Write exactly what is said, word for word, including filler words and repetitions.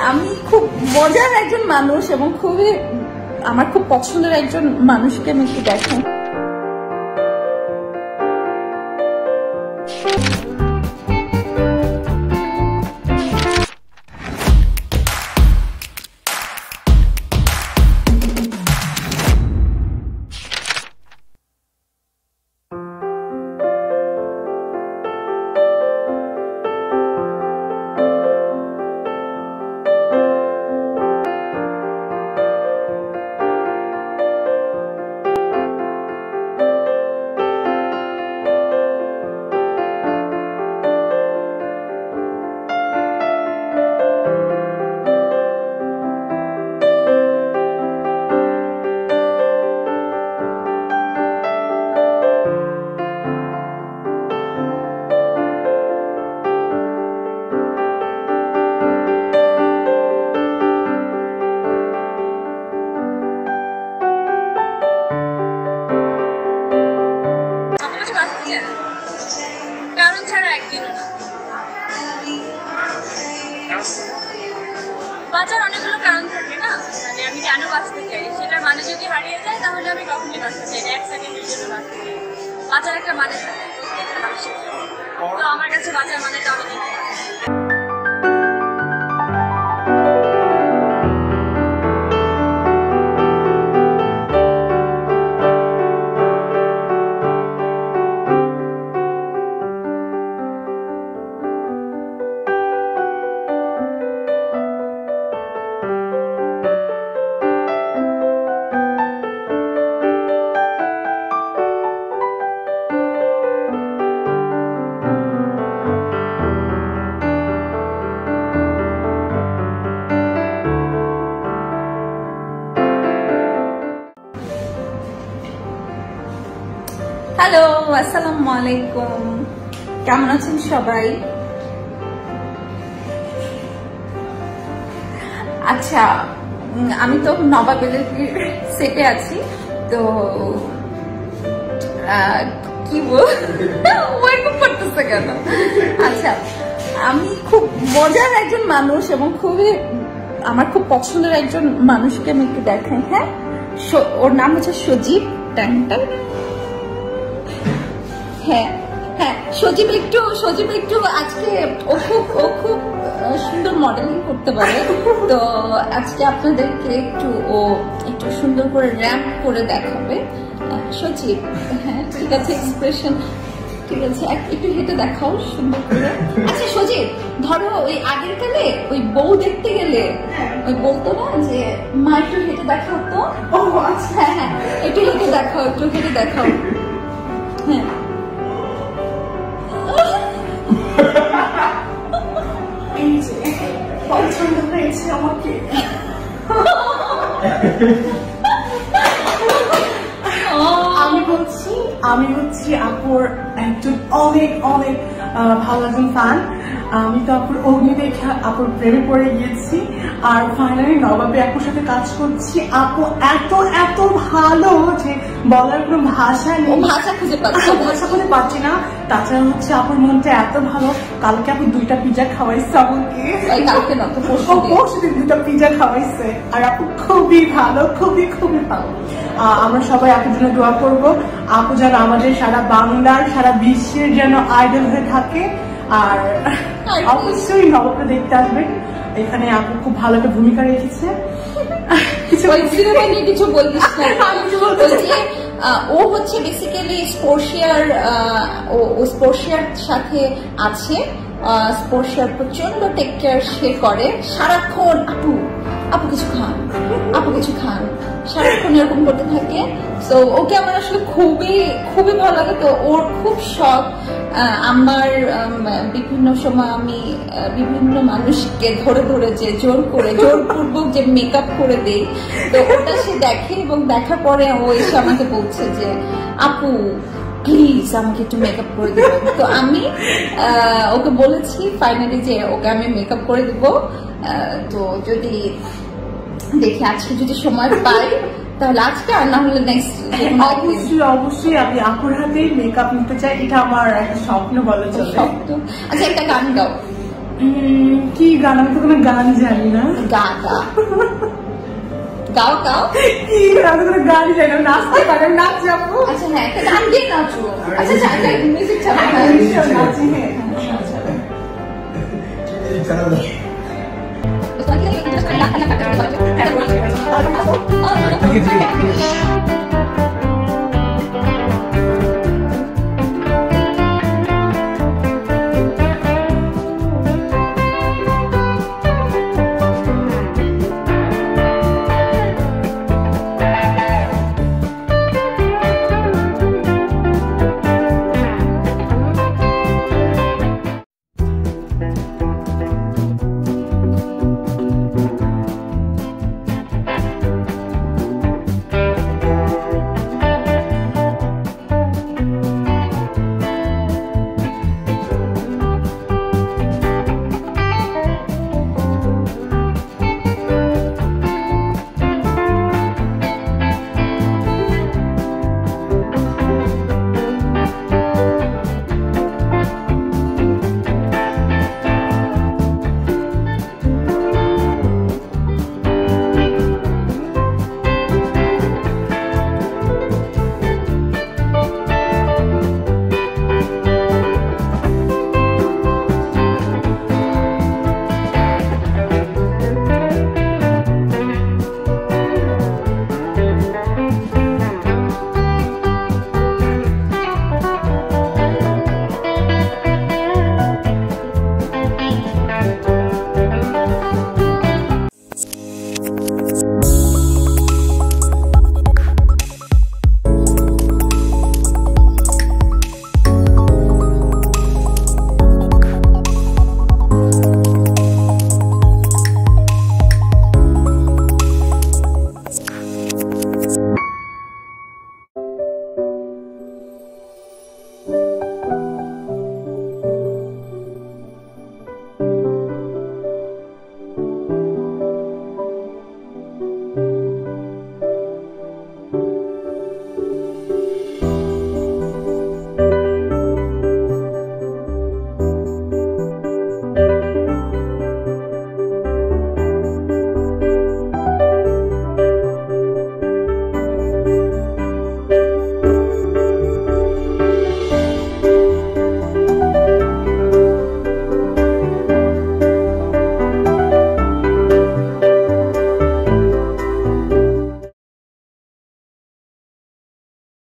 আমি খুব মজার একজন মানুষ এবং খুবই আমার খুব পছন্দের একজন মানুষকে আমি একটু দেখাই। বাঁচার অনেকগুলো কারণ থাকে না, মানে আমি কেন বাঁচতে চাই সেটার মানে যদি হারিয়ে যায় তাহলে আমি কখনই বাঁচতে চাই না, এক সেকেন্ডের জন্য বাঁচতে চাই। বাঁচার একটা মানে থাকে প্রত্যেকটা মানুষের জন্য, তো আমার কাছে বাঁচার মানেটা আমি দেখি। হ্যালো, আসসালামু আলাইকুম, কেমন আছেন সবাই? আচ্ছা, আমি তো নবাবের সেটে আছি, তো কি বলবো পড়তেছে কেন? আচ্ছা, আমি খুব মজার একজন মানুষ এবং খুবই আমার খুব পছন্দের একজন মানুষকে আমি একটু দেখাই। হ্যাঁ, ওর নাম হচ্ছে সজীব। ট্যাংটা হ্যাঁ হ্যাঁ সজীব একটু সজীব একটু আজকে ও খুব ও খুব সুন্দর মডেলিং করতে পারে, তো আজকে আপনাদেরকে একটু ও একটু সুন্দর করে র্যাম্প করে দেখাবে। সজীব, হ্যাঁ ঠিক আছে, এক্সপ্রেশন ঠিক আছে, একটু হেঁটে দেখাও সুন্দর করে। আচ্ছা সজীব, ধরো ওই আগের কালে ওই বউ দেখতে গেলে ওই বলতো না যে মা একটু হেঁটে দেখাও তো। হ্যাঁ হ্যাঁ একটু হেঁটে দেখাও, একটু হেঁটে দেখাও। হ্যাঁ পছন্দ হয়েছে আমাকে। আমি বলছি আমি হচ্ছি আপুর একজন অনেক অনেক ভালো একজন ফ্যান। আমি তো আপুর অগ্নি দেখে আপুর প্রেমে পড়ে গিয়েছি, আর ফাইনালি নবাবে আপুর সাথে কাজ করছি। আপু এত এত ভালো যে বলার কোনো ভাষা নেই, ভাষা খুঁজে পাচ্ছি ভাষা খুঁজে পাচ্ছি না। তাছাড়া হচ্ছে আপুর মনটা এত ভালো, কালকে আপু দুইটা পিজা খাওয়াইছে আমাকে, কালকে না তো পরশু দিন দুইটা পিজা খাওয়াইছে, আর আপু খুবই ভালো, খুবই খুবই ভালো। আমরা সবাই আপুর জন্য দোয়া করবো, আপু যেন আমাদের সারা বাংলার সারা বিশ্বের যেন আইডল হয়ে থাকে। আর অবশ্যই নবাবটা দেখতে আসবেন, এখানে আপু খুব ভালো একটা ভূমিকা রেখেছে। সিনেমা নিয়ে কিছু বলতিস না? ও হচ্ছে বেসিক্যালি স্পোর্শিয়ার, ও স্পোর্শিয়ার সাথে আছে, স্পোর্শিয়ার প্রচন্ড টেক কেয়ার সে করে সারাক্ষণ। আপু আপু কিছু খান, আপু কিছু খান, সারাক্ষণ এরকম করতে থাকে। তো ওকে আমার আসলে খুবই খুবই ভালো লাগে। তো ওর খুব শখ, আমার বিভিন্ন সময় আমি বিভিন্ন মানুষকে ধরে ধরে যে জোর করে জোরপূর্বক যে মেকআপ করে দেই, তো ওটা সে দেখে এবং দেখার পরে ও এসে আমাকে বলছে যে আপু প্লিজ আমাকে একটু মেকআপ করে দেবো। তো আমি ওকে বলেছি ফাইনালি যে ওকে আমি মেকআপ করে দেবো। তো যদি দেখি আজকে যদি সময় পাই তাহলে আজকে, আর না হলে নেক্সট। অবশ্যই অবশ্যই আমি আপুর হাতেই মেকআপ নিতে চাই, এটা আমার একটা স্বপ্ন বলা চলে। আচ্ছা একটা গান গাও। কি গান, আমি তো কোনো গান জানি না। গা গা গাও গাও কি আমি তো কোনো গান জানি না, নাচতে পারি নাচ যাবো। আচ্ছা হ্যাঁ একটা গান গিয়ে নাচো। আচ্ছা আচ্ছা একটা মিউজিক চালাও। নাচি হ্যাঁ আচ্ছা